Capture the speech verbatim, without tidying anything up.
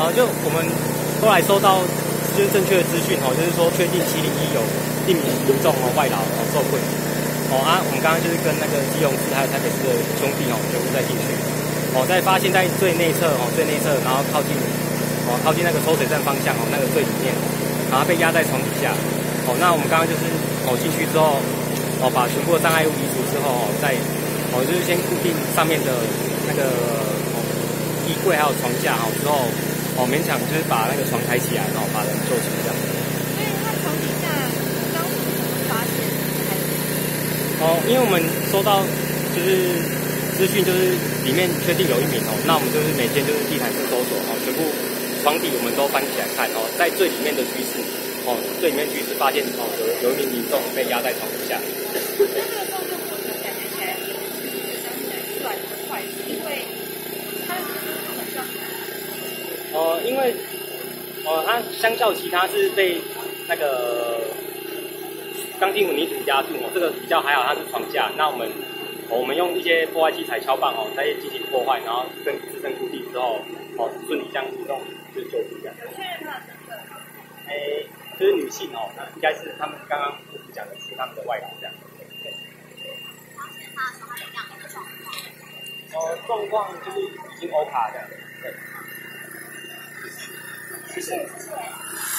啊，就我们后来收到就是正确的资讯哦，就是说确定七零一有一名民众哦外劳哦受困哦啊，我们刚刚就是跟那个基隆市还有台北市的兄弟哦全部再进去哦，再发现在最内侧哦最内侧，然后靠近哦靠近那个抽水站方向哦那个最里面，然后被压在床底下哦，那我们刚刚就是哦进去之后哦把全部的障碍物移除之后哦再哦就是先固定上面的那个哦衣柜还有床架哦之后。哦，勉强就是把那个床抬起来，然后把人救出这样。 所以他床底下当时怎么发现还是？ 哦，因为我们收到就是资讯，就是里面确定有一名哦，那我们就是每天就是地毯式搜索哦，全部床底我们都翻起来看哦，在最里面的居室哦，最里面居室发现哦有有一名民众被压在床底下。 那这个搜救过程感觉起来相起来出来很快，是因为他的很像。 哦，因为哦，它相较其他是被那个钢筋混凝土压住哦，这个比较还好，它是床架。那我们、哦、我们用一些破坏器材敲棒哦，再进行破坏，然后跟支撑固定之后，哦，顺利将民众就是救出这样。 有确认他的身份吗？ 诶，就是女性哦，那应该是他们刚刚护士讲的是他们的外劳这样。对。 发现他的时候，他有这样的一个状况。 哦，状况就是已经欧卡这样。对。 谢谢谢谢。